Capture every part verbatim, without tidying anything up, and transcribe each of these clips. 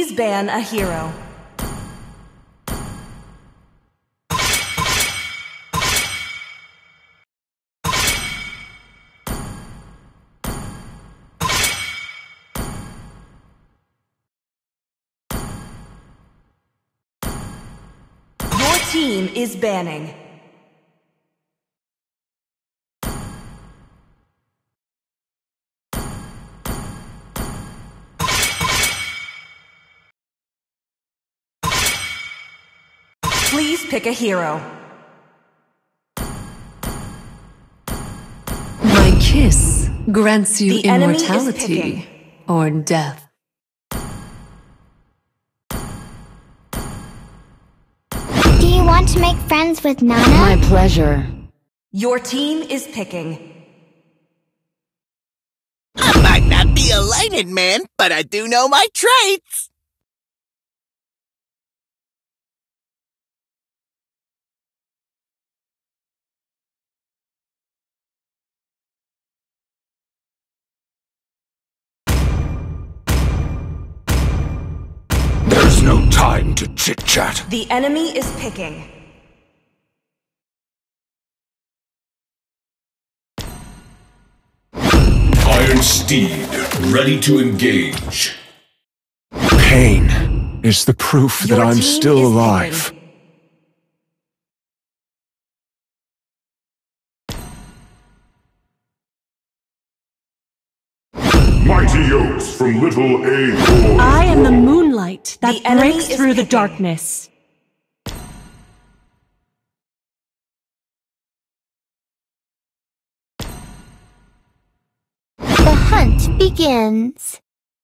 Please ban a hero. Your team is banning. Please pick a hero. My kiss grants you The enemy is immortality picking. or death. Do you want to make friends with Nana? My pleasure. Your team is picking. I might not be a lighted man, but I do know my traits. There's no time to chit-chat. The enemy is picking. Iron Steed, ready to engage. Pain is the proof that Your I'm team still is alive. picking. Mighty oaks from little A. I am the moonlight that The enemy breaks is through the picking. darkness. The hunt begins.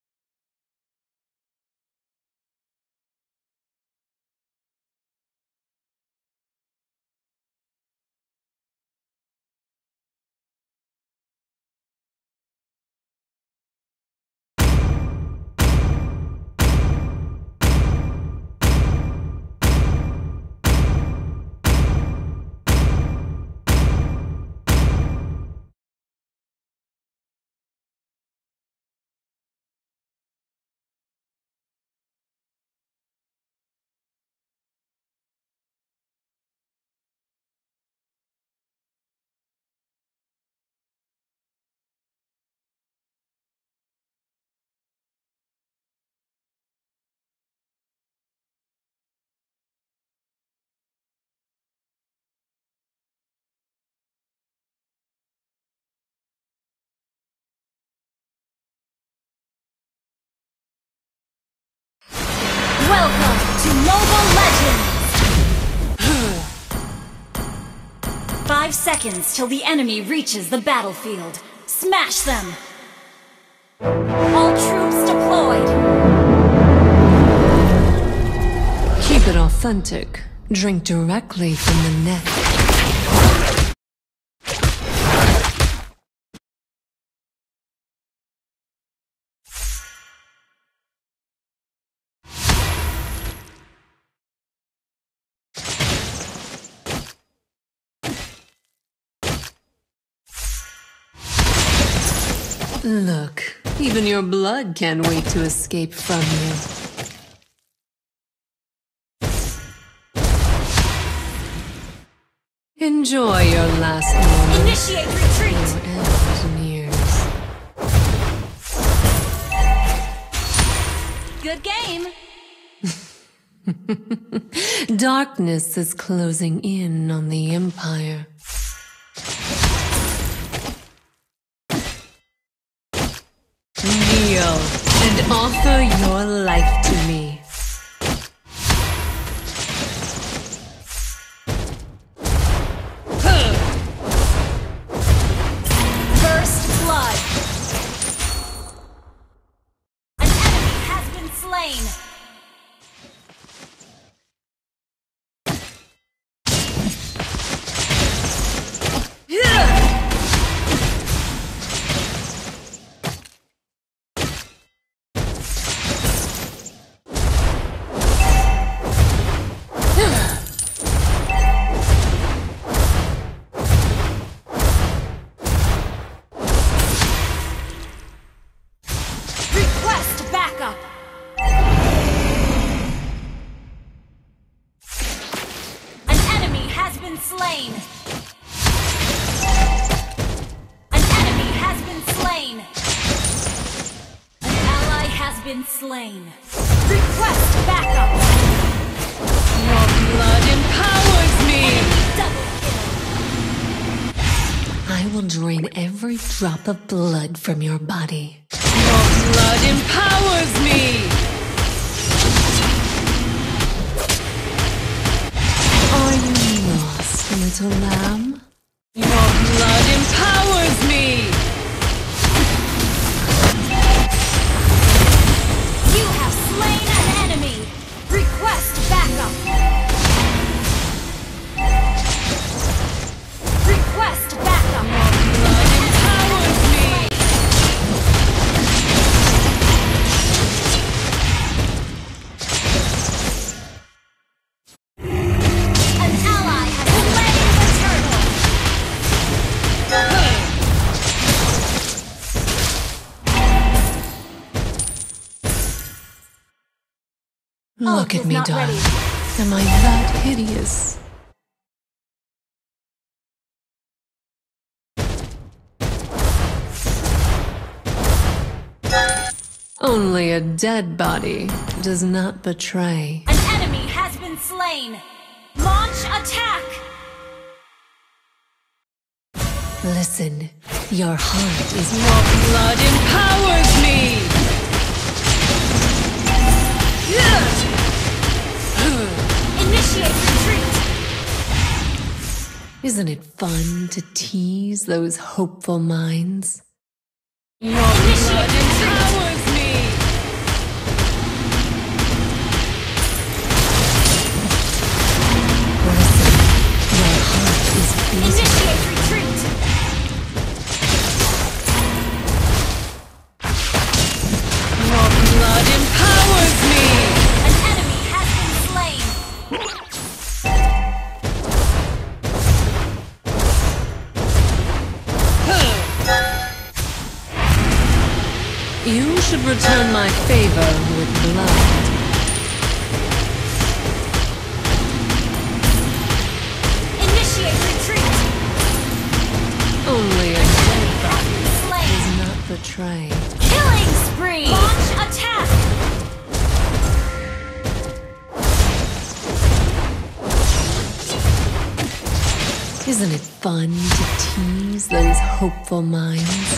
Welcome to Mobile Legends! Five seconds till the enemy reaches the battlefield. Smash them! All troops deployed! Keep it authentic. Drink directly from the neck. Look, even your blood can't wait to escape from you. Enjoy your last moment. Initiate retreat! Your end is near. Good game! Darkness is closing in on the Empire. Kneel and offer your life to me. First blood! An enemy has been slain! been slain. Request backup. Your blood empowers me! Double kill. I will drain every drop of blood from your body. Your blood empowers me! Are you lost, little lamb? Your blood empowers me! You have slain an enemy. Request backup. Request backup. Blood empowers me! An ally has slain the turtle. Look Ult at is me, not darling. ready. Am I that hideous? Only a dead body does not betray. An enemy has been slain. Launch attack. Listen, your heart is your blood empowers me! Initiate retreat. Isn't it fun to tease those hopeful minds? Your Initiate blood retreat. empowers me! Listen, your heart is beating. Initiate retreat. Your blood empowers me! An enemy has been slain. You should return my favor with blood. Initiate retreat. Only a An dead enemy has body been slain. does not betray. Killing spree. Launch attack. Isn't it fun to tease those hopeful minds?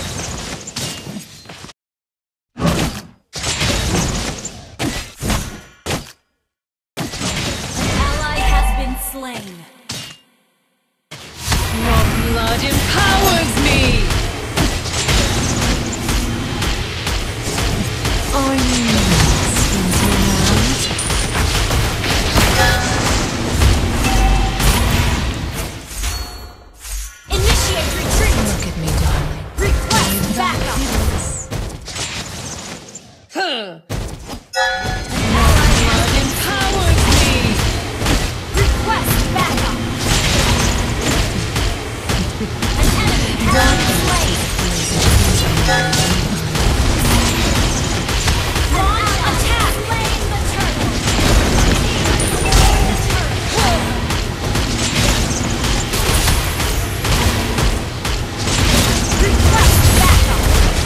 Ally has been slain. Your blood empowers me! Are you lost, little lamb? Initiate retreat. Look at me, darling. Request backup. Blood empowers me! Request backup. An enemy has been slain. Launch attack. Slain the turtle. Request backup.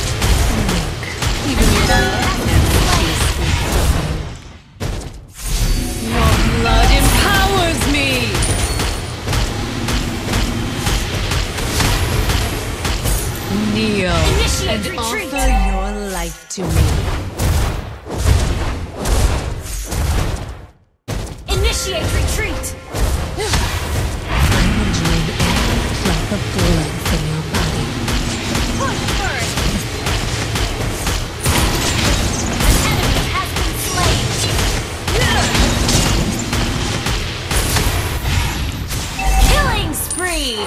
Even your blood Your blood empowers me! Kneel Initiate and retreat. offer your life to me. Initiate retreat. I will drain every drop of blood from your body. Push first. An enemy has been slain. Killing spree.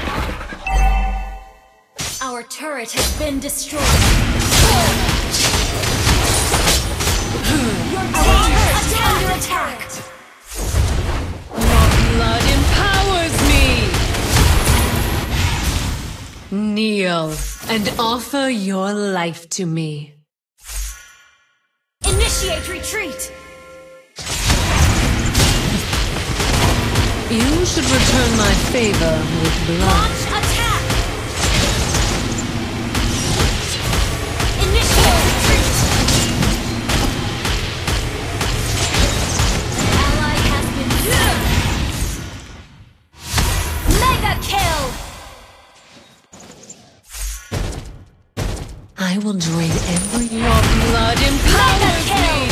Our turret has been destroyed. Your team is under attack. Your blood empowers me! Kneel and offer your life to me. Initiate retreat. You should return my favor with blood. Launch attack. Initiate retreat. I will drain every your blood empowers me.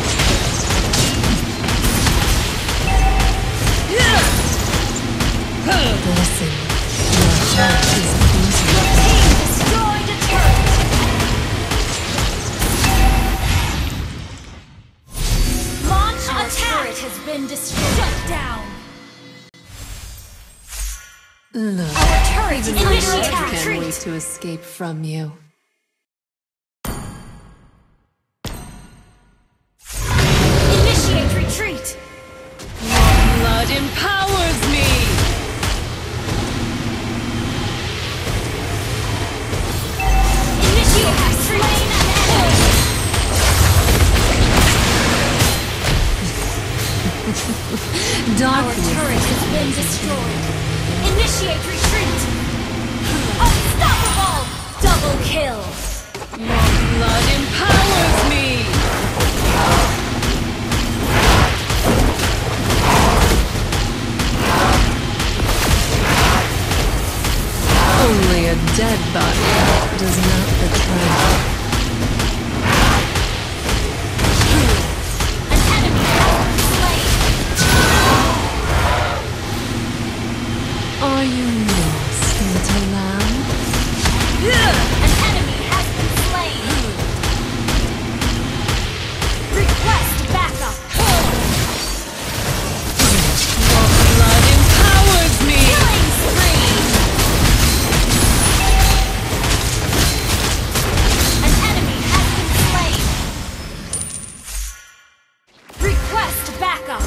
Listen, your heart is beating. Your team destroyed a turret. Launch Our attack. Turret has been destroyed. Shut down. Look, Our turret is even under I attack. can't Retreat. wait to escape from you. Initiate retreat. Your blood empowers me. Initiate retreat. Our Darkness. turret has been destroyed. Initiate retreat. Unstoppable. Double kill. Your blood empowers me. Only a dead body does not betray. An enemy has been slain. Are you lost, little lamb? An enemy has been slain. Request backup. Your blood empowers me. Killing spree. An enemy has been slain. Request backup.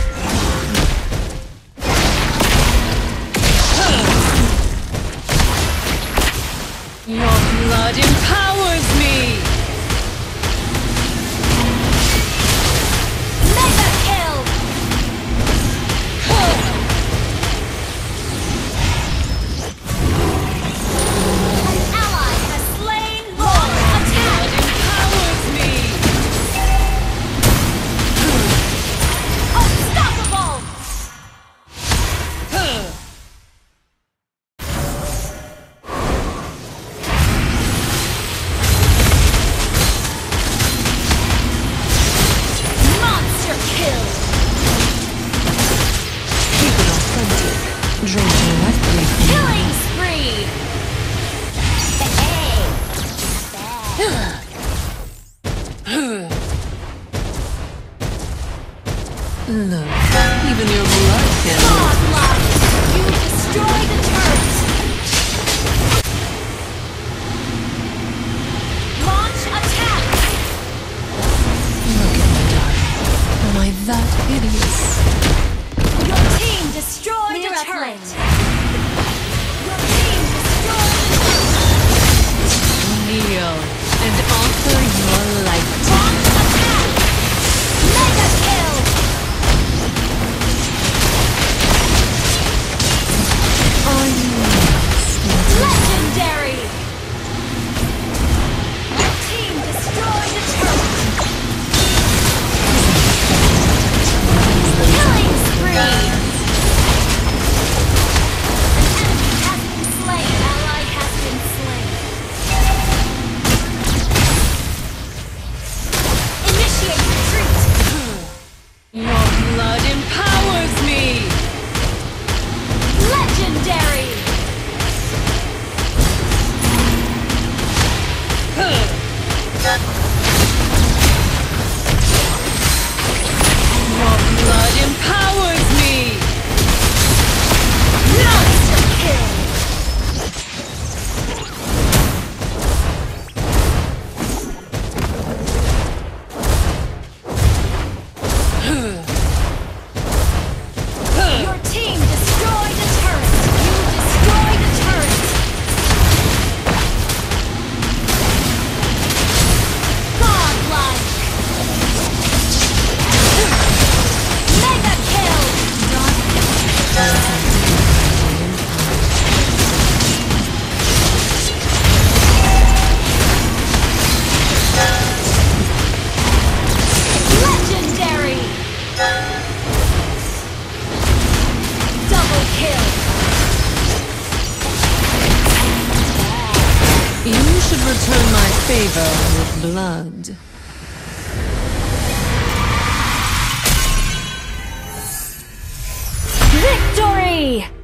Your blood empowers me. Mega kill. An ally has slain Lord. Attack. Blood empowers me. Unstoppable. Monster kill. Keep it authentic. Drink directly from Killing spree. Look, even your blood can. Godlike. You destroyed the turret. Launch attack. Look at me, darling. Am I that hideous? Your team destroyed a turret. Your team destroyed a turret. Kneel and offer your life to Launch attack. Mega kill. Are you lost, little Legendary. Your team destroyed a turret. Killing spree. An enemy has been slain. Ally has been slain. Initiate retreat. Your blood empowers me. Legendary. Your blood empowers me. Monster kill. Your team destroyed a turret. You destroyed a turret. return my favor with blood. Victory!